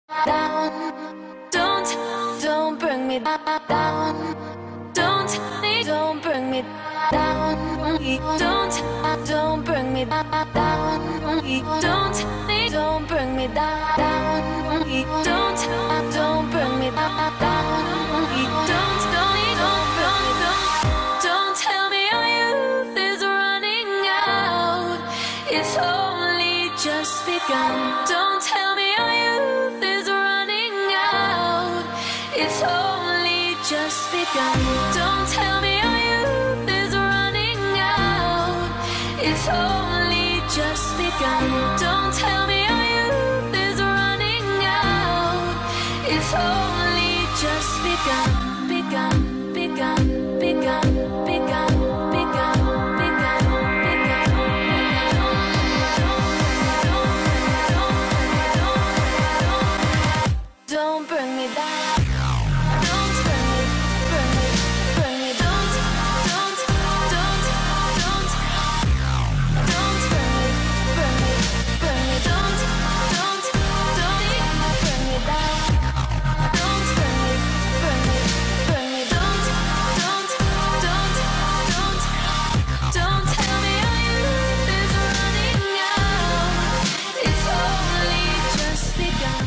down. Don't bring me down. Don't bring me down. Don't bring me down. Don't bring me down. Don't bring me down. Don't tell me our youth is running out. It's only just begun. Don't tell me our youth is running out. It's only just begun. Don't tell me our youth is running out. It's only just begun. Don't tell me our youth is running out. It's only just begun, begun, begun, begun, begun, begun, begun, begun. Don't bring me down. Don't bring me, don't bring me, don't bring me down. Don't bring me, don't tell me our youth is running out. It's only just begun.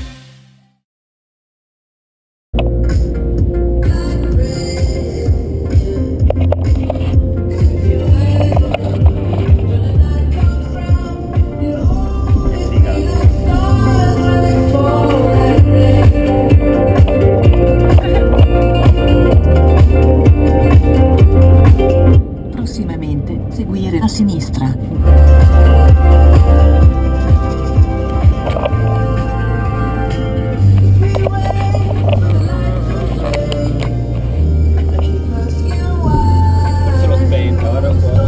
Prossimamente, seguire a sinistra. Se l'ho spenta, guarda un po'.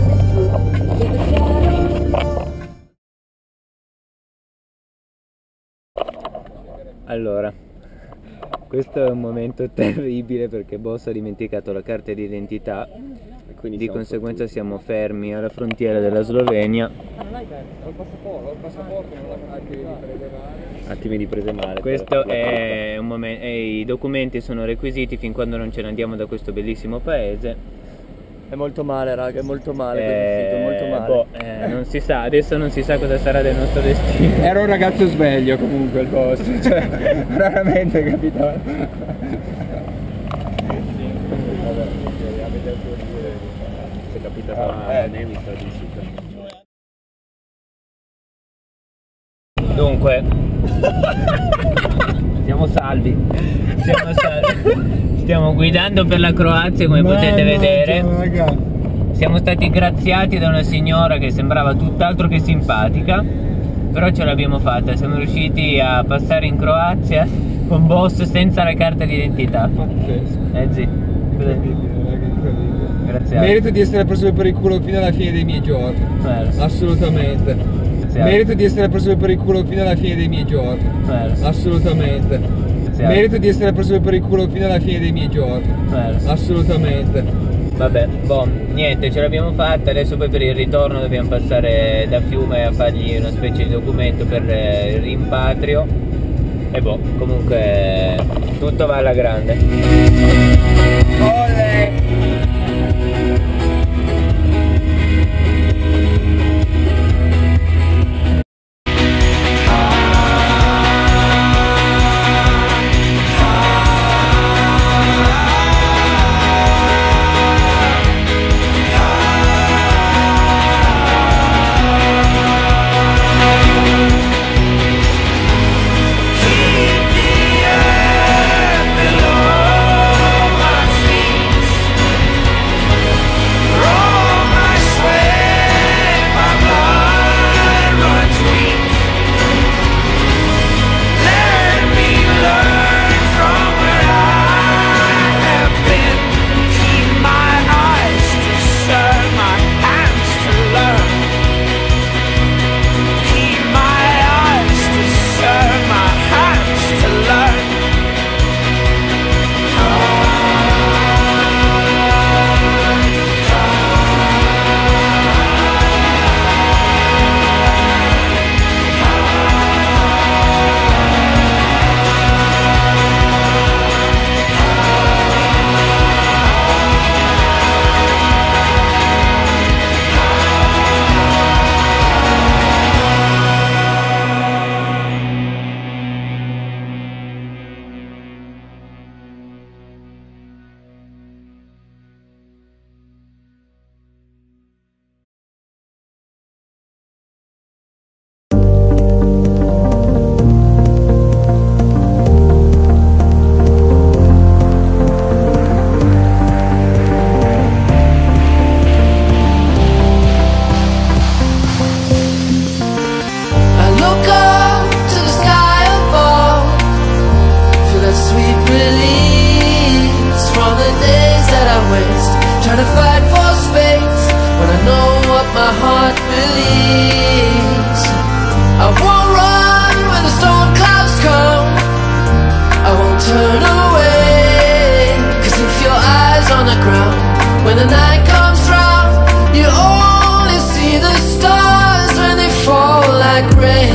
Allora, questo è un momento terribile perché Boss ha dimenticato la carta d'identità e quindi di conseguenza siamo fermi alla frontiera della Slovenia. Ma non hai perso, ho il passaporto, non l'ho attimi di prese male. Questo è un momento, i documenti sono requisiti fin quando non ce ne andiamo da questo bellissimo paese. È molto male, raga, è molto male quel sito, molto male. Boh, non si sa, adesso non si sa cosa sarà del nostro destino. Era un ragazzo sveglio comunque il boss, cioè raramente capitava. Se capita nemico di sito. Dunque siamo salvi. Stiamo guidando per la Croazia, come potete vedere. Siamo stati graziati da una signora che sembrava tutt'altro che simpatica, però ce l'abbiamo fatta, siamo riusciti a passare in Croazia con Boss senza la carta d'identità. Sì. Grazie. Merito di essere preso per il culo fino alla fine dei miei giorni. Assolutamente. Merito di essere preso per il culo fino alla fine dei miei giorni. Assolutamente. Merito di essere preso per il culo fino alla fine dei miei giorni. Assolutamente. Vabbè, boh, niente, ce l'abbiamo fatta, adesso poi per il ritorno dobbiamo passare da Fiume a fargli una specie di documento per il rimpatrio. E boh, comunque tutto va alla grande. Olè! my heart believes. I won't run when the storm clouds come, I won't turn away. Cause if your eyes on the ground, when the night comes round, you only see the stars when they fall like rain.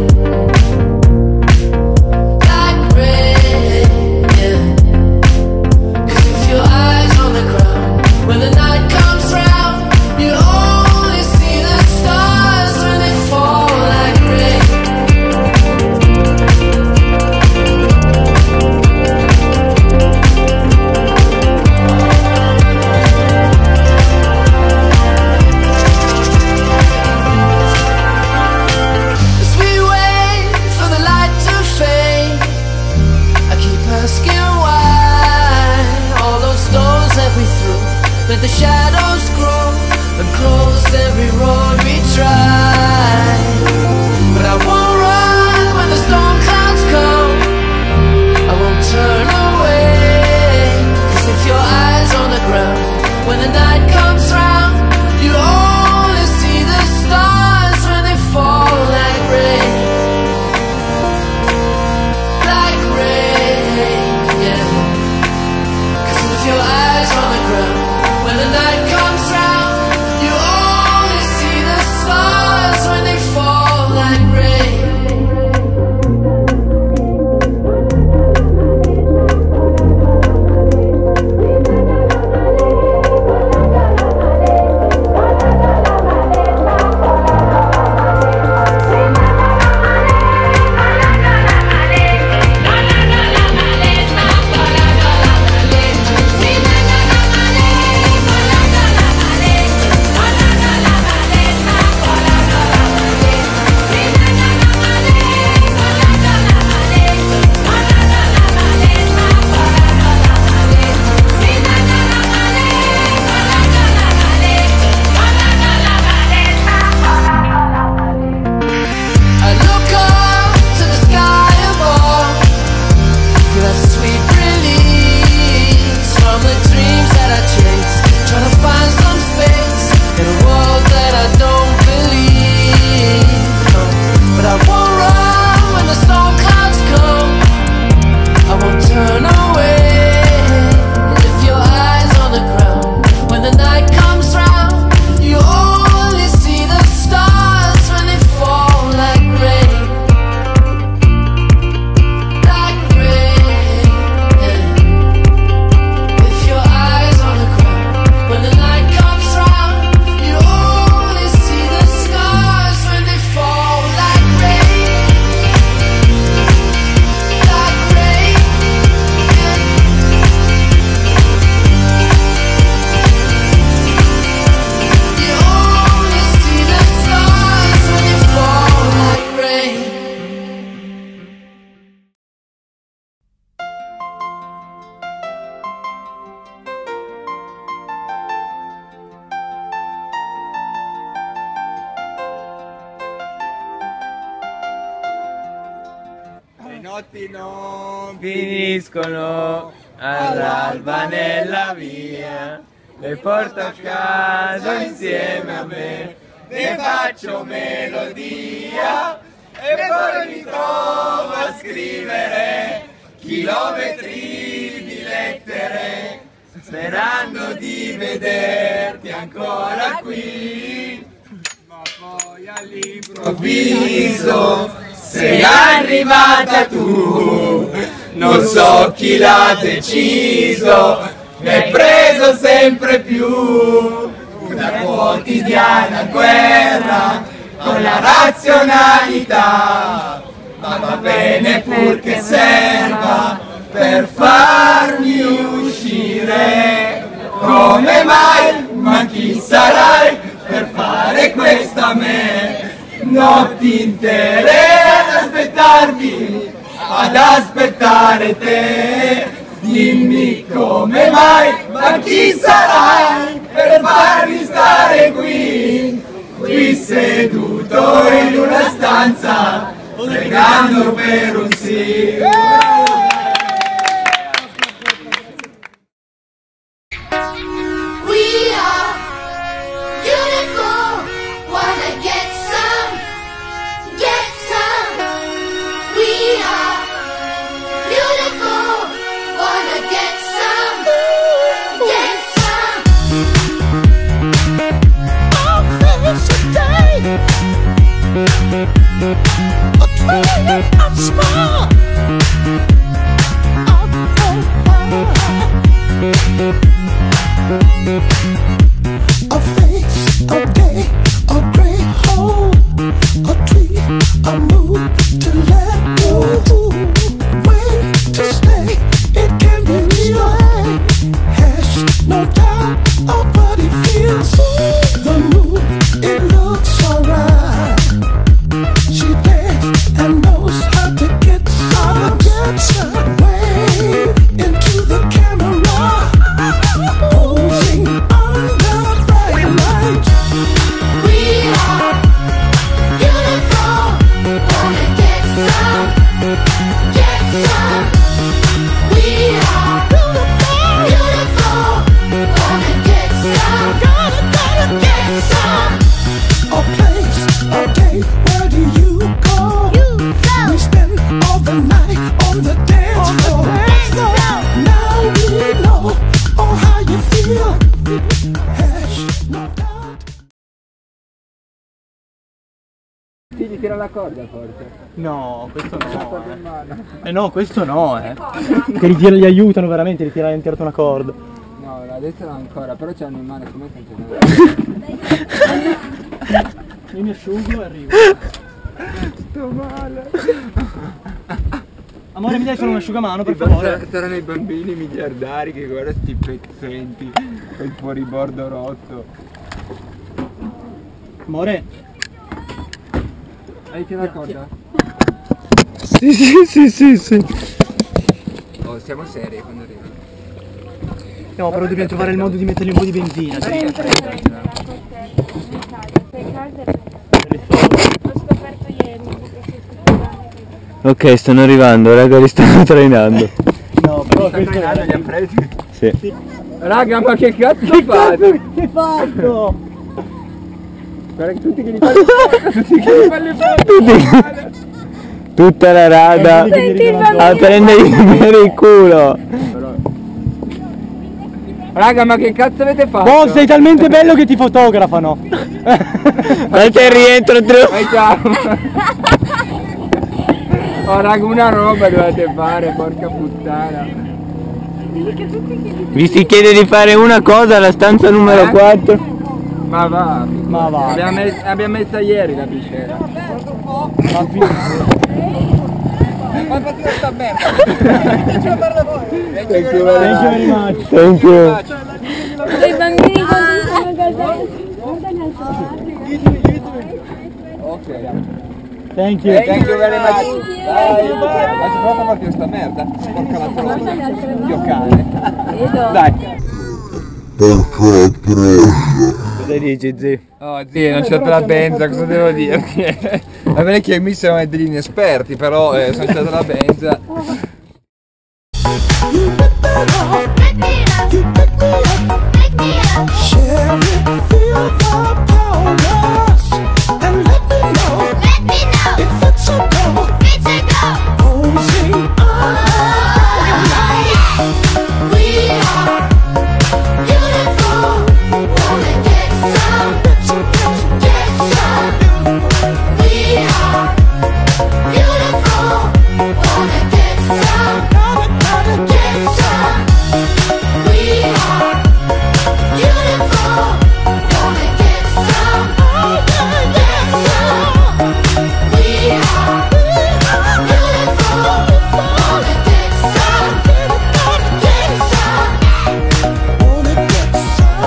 Like rain, yeah. Cause if your eyes on the ground, when the night comes round, you only see the stars when they fall like rain. As we wait for the light to fade, I keep asking why all those stones that we threw, let the shadows grow and close every road we tried. But I won't run when the storm clouds come, I won't turn away. Cause if your eyes on the ground, when the night comes round, you only see the stars when they fall like rain. Like rain, yeah. Cause if your eyes on the ground, when the night comes round, you only see the stars when they fall like rain. I look up to the sky above, feel that sweet release from the dreams that I chase, trying to find some space in a world that I don't believe. No, but I won't run when the storm clouds come, I won't turn away. If your eyes on the ground, when the night comes round, you only see the stars when they fall like rain. Like rain, yeah. If your eyes on the ground, when the night comes round, you only see the stars when they fall like rain. Like rain, yeah. You only see the stars when they fall like rain. Le notti non finiscono all'alba nella via, le porto a casa insieme a me, ne faccio melodia e poi mi trovo a scrivere chilometri di lettere, sperando di vederti ancora qui. Ma poi all'improvviso sei arrivata tu, non so chi l'ha deciso, mi hai preso sempre più. Una quotidiana guerra con la razionalità, ma va bene purché serva per farmi uscire. Come mai? Ma chi sarai per fare questo a me? Notti intere ad aspettare te. Dimmi come mai, ma chi sarai per farmi stare qui seduto in una stanza, pregando per un sì. We are beautiful. a gray hole, a tree, a move to let go. Way to stay, it can be real. Has no doubt of what it feels. The move, it looks alright. She dance and knows how to get some. Wave into the camera, posing under bright light. We are beautiful, wanna get some, get some. We are beautiful, wanna get some, gotta get some. A place, a day, where do you go? We spend all the night on the dance floor. Now we know, oh, how you feel. Has no doubt. Sì, gli tira la corda forse. No, questo no. No, questo no, Che gli aiutano veramente, gli tirare una corda. No, adesso non ancora, però c'hanno in mano come funziona. Io mi asciugo e arrivo. Sto male. Amore, mi dai solo un asciugamano per favore? Saranno i bambini miliardari che guarda sti pezzenti, quel fuoribordo rotto. Amore. Hai tirato la corda? Sì. Oh, siamo seri quando arrivano. No, però dobbiamo trovare il modo di mettergli un po' di benzina. Ok, stanno arrivando, raga, li stanno trainando. No, però Stanno trainando, li ha presi? Sì. Raga, ma che cazzo fate? Che hai fatto? Guarda che tutti che li fanno tutti che li fanno le Tutta la rada a prendergli per il culo. Raga, ma che cazzo avete fatto? Oh, sei talmente bello che ti fotografano. Ma che rientro Vai, ciao. Oh raga, una roba dovete fare, porca puttana. Vi si chiede di fare una cosa alla stanza numero 4. Ma va. Ma va. Abbiamo messa ieri la biscera. Ma partire sta merda. Ce la parla voi. Thank you very much. Thank you. I bambini quando sono gasati. Ok. Thank you. Thank you very much. Dai, ma ci prova a partire sta merda. Porca la troia. Dio cane. Dai. Cosa dici, zio? Oh zio, non c'è la benza, cosa devo dirti? Va bene che mi sembrano degli inesperti, però sono stata la benza. Share it, feel the powers, and let me know if it's a go. Posing We are beautiful, wanna get some, get some. We are beautiful, wanna get some, get some. We are beautiful, wanna get some, get some. We are beautiful, wanna get some, get some. Wanna get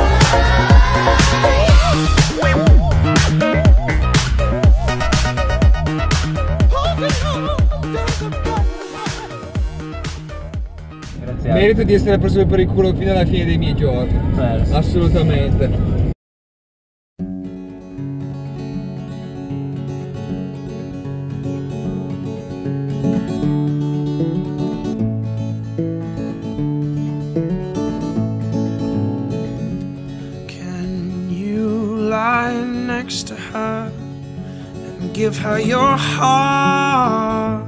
Grazie. Merito di essere preso per il culo fino alla fine dei miei giorni. Assolutamente. Can you lie next to her and give her your heart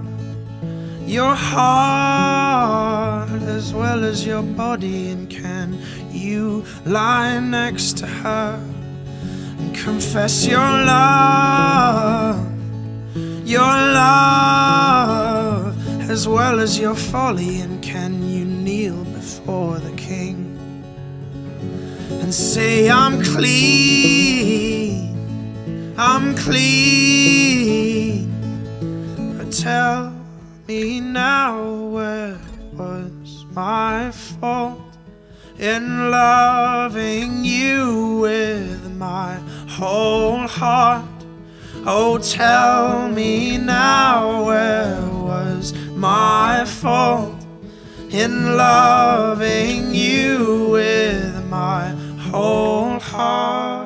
as well as your body? And can you lie next to her and confess your love as well as your folly? And can you kneel before the king and say I'm clean clean. Tell me now, where was my fault in loving you with my whole heart? Oh, tell me now, where was my fault in loving you with my whole heart?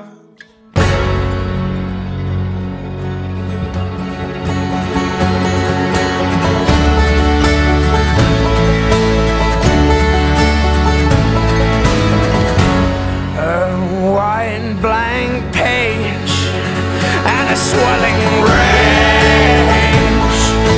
Blank page and a swelling rage.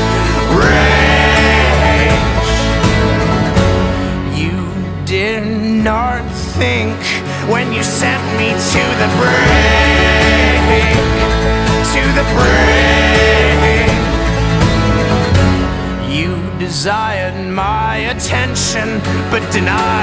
You did not think when you sent me to the brink, to the brink. You desired my attention but denied